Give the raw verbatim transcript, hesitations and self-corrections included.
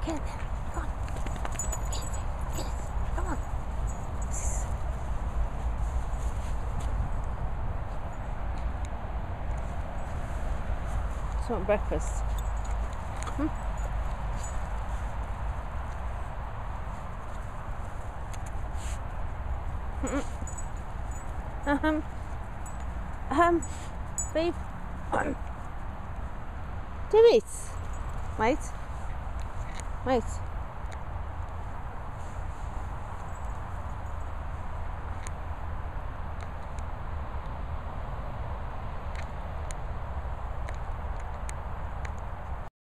Get in there. Come on. Get in there. Get it. Come on. Just want breakfast. Hmm? Mm-mm. Um, um, babe, um, do it, mate, mate.